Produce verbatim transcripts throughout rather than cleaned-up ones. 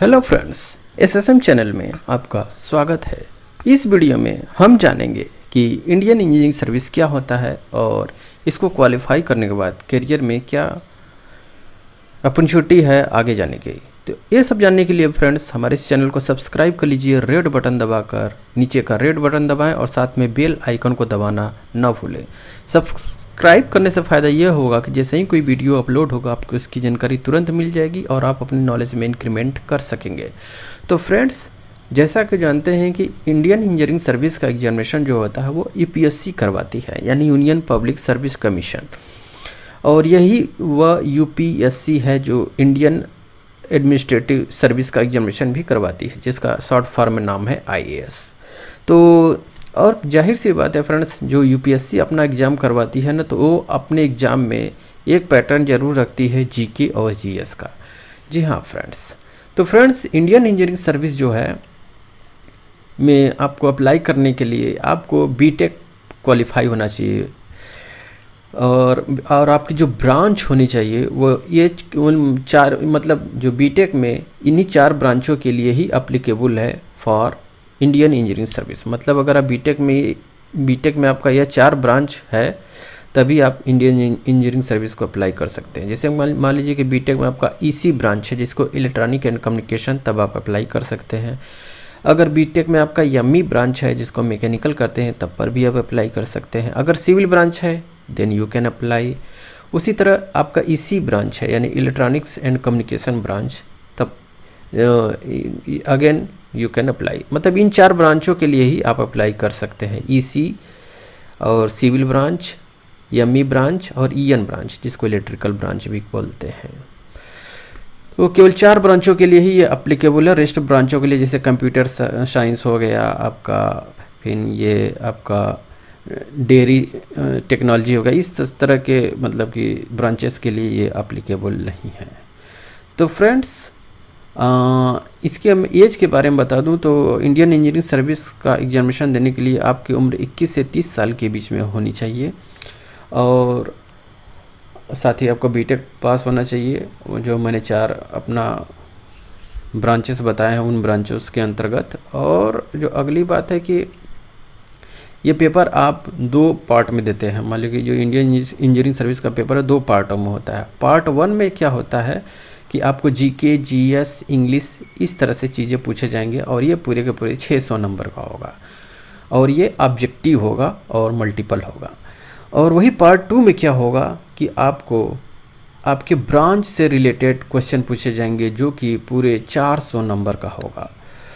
Hello friends, SSM channel में आपका स्वागत है। इस वीडियो में हम जानेंगे कि इंडियन इंजीनियरिंग सर्विस क्या होता है और इसको क्वालिफाई करने के बाद करियर में क्या अपॉर्चुनिटी है आगे जाने की। तो ये सब जानने के लिए फ्रेंड्स हमारे इस चैनल को सब्सक्राइब कर लीजिए, रेड बटन दबाकर नीचे का रेड बटन दबाएं और साथ में बेल आइकन को दबाना ना भूलें। सब्सक्राइब करने से फ़ायदा यह होगा कि जैसे ही कोई वीडियो अपलोड होगा आपको इसकी जानकारी तुरंत मिल जाएगी और आप अपनी नॉलेज में इंक्रीमेंट कर सकेंगे। तो फ्रेंड्स, जैसा कि जानते हैं कि इंडियन इंजीनियरिंग सर्विस का एग्जामिनेशन जो होता है वो यूपीएससी करवाती है, यानी यूनियन पब्लिक सर्विस कमीशन, और यही वह यूपीएससी है जो इंडियन एडमिनिस्ट्रेटिव सर्विस का एग्जामिनेशन भी करवाती है, जिसका शॉर्ट फॉर्म नाम है आईएएस। तो और जाहिर सी बात है फ्रेंड्स, जो यूपीएससी अपना एग्जाम करवाती है ना, तो वो अपने एग्जाम में एक पैटर्न जरूर रखती है जीके और जीएस का। जी हाँ फ्रेंड्स, तो फ्रेंड्स इंडियन इंजीनियरिंग सर्विस जो है में आपको अप्लाई करने के लिए आपको बीटेक क्वालिफाई होना चाहिए और और आपकी जो ब्रांच होनी चाहिए वो ये उन चार, मतलब जो बीटेक में इन्हीं चार ब्रांचों के लिए ही अप्लीकेबल है फॉर इंडियन इंजीनियरिंग सर्विस। मतलब अगर आप बीटेक में बीटेक में आपका यह चार ब्रांच है तभी आप इंडियन इंजीनियरिंग सर्विस को अप्लाई कर सकते हैं। जैसे मान लीजिए कि बीटेक में आपका ईसी ब्रांच है जिसको इलेक्ट्रॉनिक एंड कम्युनिकेशन, तब आप अप्लाई कर सकते हैं। अगर बीटेक में आपका एमई ब्रांच है जिसको मैकेनिकल करते हैं तब पर भी आप अप्लाई कर सकते हैं। अगर सिविल ब्रांच है देन यू कैन अप्लाई। उसी तरह आपका ईसी ब्रांच है यानी इलेक्ट्रॉनिक्स एंड कम्युनिकेशन ब्रांच, तब अगेन यू कैन अप्लाई। मतलब इन चार ब्रांचों के लिए ही आप अप्लाई कर सकते हैं, ईसी और सिविल ब्रांच, एमई ब्रांच और ईएन ब्रांच जिसको इलेक्ट्रिकल ब्रांच भी बोलते हैं। तो केवल चार ब्रांचों के लिए ही ये अप्लीकेबल है। रेस्ट ब्रांचों के लिए जैसे कंप्यूटर साइंस हो गया आपका, फिर ये आपका डेयरी टेक्नोलॉजी होगा, इस तरह के मतलब कि ब्रांचेस के लिए ये अप्लीकेबल नहीं है। तो फ्रेंड्स इसके हम एज के बारे में बता दूं तो इंडियन इंजीनियरिंग सर्विस का एग्जामिनेशन देने के लिए आपकी उम्र इक्कीस से तीस साल के बीच में होनी चाहिए और साथ ही आपको बीटेक पास होना चाहिए। जो मैंने चार अपना ब्रांचेस बताए हैं उन ब्रांचेस के अंतर्गत। और जो अगली बात है कि ये पेपर आप दो पार्ट में देते हैं। मान लीजिए जो इंडियन इंजीनियरिंग सर्विस का पेपर है दो पार्टों में होता है। पार्ट वन में क्या होता है कि आपको जीके, जीएस, इंग्लिश इस तरह से चीज़ें पूछे जाएंगे और ये पूरे के पूरे छह सौ नंबर का होगा और ये ऑब्जेक्टिव होगा और मल्टीपल होगा। और वही पार्ट टू में क्या होगा कि आपको आपके ब्रांच से रिलेटेड क्वेश्चन पूछे जाएंगे जो कि पूरे चार सौ नंबर का होगा।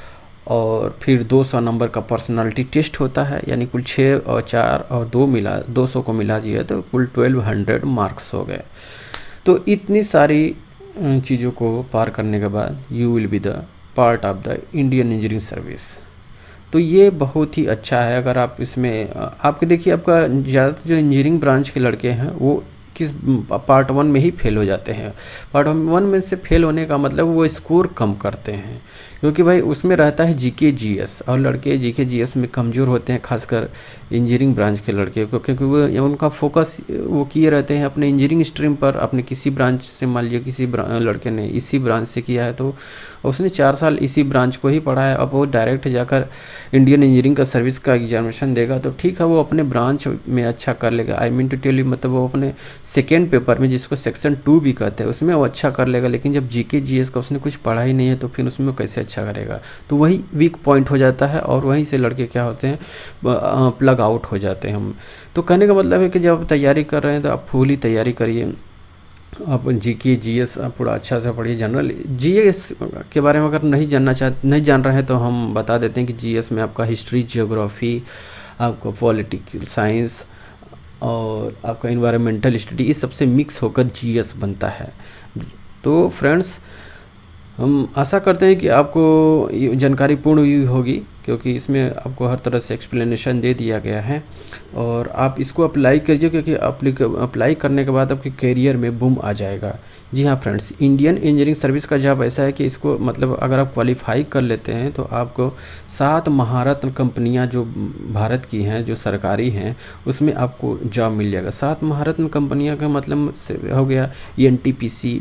और फिर दो सौ नंबर का पर्सनालिटी टेस्ट होता है, यानी कुल छः और चार और दो मिला दो सौ को मिला दिया तो कुल ट्वेल्व हंड्रेड मार्क्स हो गए। तो इतनी सारी चीज़ों को पार करने के बाद you will be the part of the Indian engineering service. तो ये बहुत ही अच्छा है। अगर आप इसमें आपके देखिए आपका ज़्यादातर जो इंजीनियरिंग ब्रांच के लड़के हैं वो किस पार्ट वन में ही फेल हो जाते हैं। पार्ट वन में से फेल होने का मतलब वो स्कोर कम करते हैं क्योंकि भाई उसमें रहता है जीके जीएस और लड़के जीके जीएस में कमज़ोर होते हैं, खासकर इंजीनियरिंग ब्रांच के लड़के को, क्योंकि वो उनका फोकस वो किए रहते हैं अपने इंजीनियरिंग स्ट्रीम पर। अपने किसी ब्रांच से मान लीजिए किसी लड़के ने इसी ब्रांच से किया है तो उसने चार साल इसी ब्रांच को ही पढ़ा है, अब वो डायरेक्ट जाकर इंडियन इंजीनियरिंग का सर्विस का एग्जामिनेशन देगा तो ठीक है वो अपने ब्रांच में अच्छा कर लेगा। I mean to tell you, मतलब वो अपने सेकेंड पेपर में जिसको सेक्शन टू भी कहते हैं उसमें वो अच्छा कर लेगा, लेकिन जब जीके जीएस का उसने कुछ पढ़ा ही नहीं है तो फिर उसमें वो कैसे अच्छा करेगा। तो वही वीक पॉइंट हो जाता है और वहीं से लड़के क्या होते हैं, प्लग आउट हो जाते हैं हम। तो कहने का मतलब है कि जब आप तैयारी कर रहे हैं तो आप फुली तैयारी करिए। आप जीके जीएस आप पूरा अच्छा से पढ़िए। जनरल जीएस के बारे में अगर नहीं जानना चाह नहीं जान रहे हैं तो हम बता देते हैं कि जीएस में आपका हिस्ट्री, जियोग्राफी, आपको पॉलिटिकल साइंस और आपका इन्वायरमेंटल स्टडी, इस सबसे मिक्स होकर जीएस बनता है। तो फ्रेंड्स हम आशा करते हैं कि आपको ये जानकारी पूर्ण हुई होगी क्योंकि इसमें आपको हर तरह से एक्सप्लेनेशन दे दिया गया है और आप इसको अप्लाई कीजिए क्योंकि अप्लाई करने के बाद आपके करियर में बूम आ जाएगा। जी हाँ फ्रेंड्स, इंडियन इंजीनियरिंग सर्विस का जॉब ऐसा है कि इसको मतलब अगर आप क्वालिफाई कर लेते हैं तो आपको सात महारत्न कंपनियां जो भारत की हैं, जो सरकारी हैं, उसमें आपको जॉब मिल जाएगा। सात महारत्न कंपनियां का मतलब हो गया एनटीपीसी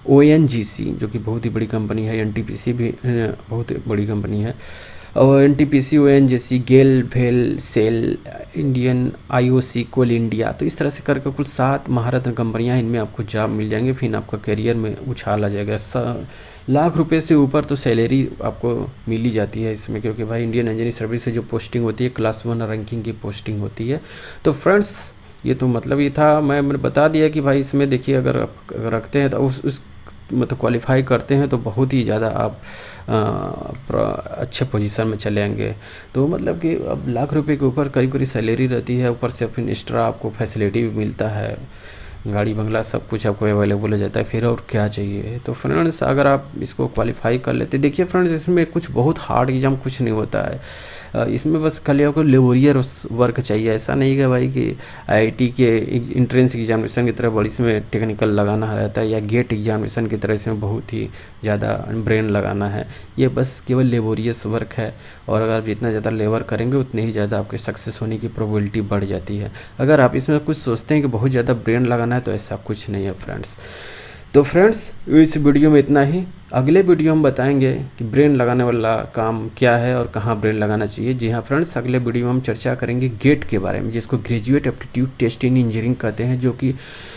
ओ एन जी सी जो कि बहुत ही बड़ी कंपनी है, एन टी पी सी भी बहुत बड़ी कंपनी है, और N T P C, O N G C, GAIL, भेल, SAIL, Indian, I O C, Coal India, तो इस तरह से करके कुल सात महारत्न कंपनियां, इनमें आपको जॉब मिल जाएंगे। फिर आपका करियर में उछाल आ जाएगा। लाख रुपए से ऊपर तो सैलरी आपको मिल ही जाती है इसमें, क्योंकि भाई इंडियन इंजीनियरिंग सर्विस से जो पोस्टिंग होती है क्लास वन रैंकिंग की पोस्टिंग होती है। तो फ्रेंड्स ये तो मतलब ये था, मैं मैंने बता दिया कि भाई इसमें देखिए अगर आप अगर रखते हैं तो उस, उस मतलब क्वालिफाई करते हैं तो बहुत ही ज़्यादा आप आ, अच्छे पोजीशन में चले आएंगे। तो मतलब कि अब लाख रुपए के ऊपर करीब करीब सैलरी रहती है, ऊपर से फिर एक्स्ट्रा आपको फैसिलिटी भी मिलता है, गाड़ी बंगला सब कुछ आपको अवेलेबल हो जाता है, फिर और क्या चाहिए। तो फ्रेंड्स अगर आप इसको क्वालिफाई कर लेते, देखिए फ्रेंड्स इसमें कुछ बहुत हार्ड एग्जाम कुछ नहीं होता है, इसमें बस खाली आपको लेबोरियर वर्क चाहिए। ऐसा नहीं है भाई कि आई आई टी के इंट्रेंस एग्जामिनेशन की तरह बड़ी इसमें टेक्निकल लगाना रहता है, या गेट एग्जामिनेशन की तरह इसमें बहुत ही ज़्यादा ब्रेन लगाना है। ये बस केवल लेबोरियस वर्क है, और अगर आप जितना ज़्यादा लेबर करेंगे उतने ही ज़्यादा आपके सक्सेस होने की प्रोबेबिलिटी बढ़ जाती है। अगर आप इसमें कुछ सोचते हैं कि बहुत ज़्यादा ब्रेन लगाना है तो ऐसा कुछ नहीं है फ्रेंड्स। तो फ्रेंड्स इस वीडियो में इतना ही। अगले वीडियो में बताएंगे कि ब्रेन लगाने वाला काम क्या है और कहाँ ब्रेन लगाना चाहिए। जी हाँ फ्रेंड्स, अगले वीडियो में हम चर्चा करेंगे गेट के बारे में, जिसको graduate aptitude test in engineering कहते हैं, जो कि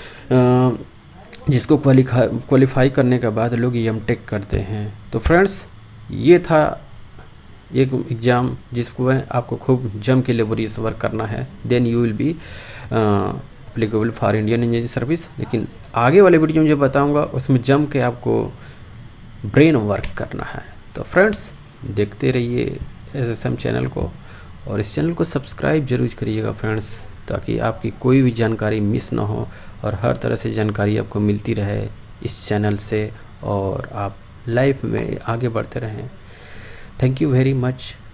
जिसको क्वालिफाई करने के बाद लोग एम टेक करते हैं। तो फ्रेंड्स ये था एक एग्ज़ाम जिसको आपको खूब जम के लेबोरियस वर्क करना है, then you will be applicable for Indian engineering service. लेकिन आगे वाले वीडियो में जो बताऊंगा उसमें जम के आपको ब्रेन वर्क करना है। तो फ्रेंड्स देखते रहिए एस एस एम चैनल को, और इस चैनल को सब्सक्राइब जरूर करिएगा फ्रेंड्स, ताकि आपकी कोई भी जानकारी मिस ना हो और हर तरह से जानकारी आपको मिलती रहे इस चैनल से, और आप लाइफ में आगे बढ़ते रहें। Thank you very much.